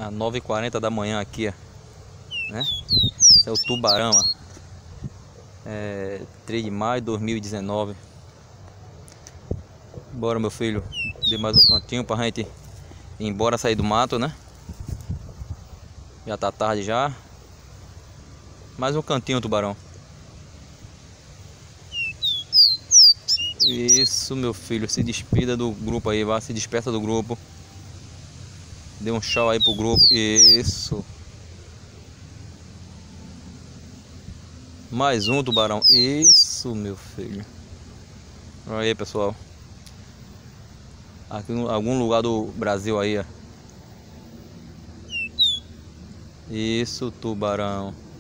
às 9h40 da manhã aqui, ó, né? Esse é o tubarão, ó. 3 de maio de 2019. Bora, meu filho, dê mais um cantinho pra gente ir embora, sair do mato, né? Já tá tarde já. Mais um cantinho, tubarão. Isso, meu filho, se despida do grupo aí, vá, se despeça do grupo. Dê um tchau aí pro grupo. Isso. Mais um, tubarão. Isso, meu filho. Olha aí, pessoal. Aqui em algum lugar do Brasil aí, ó. Isso, tubarão.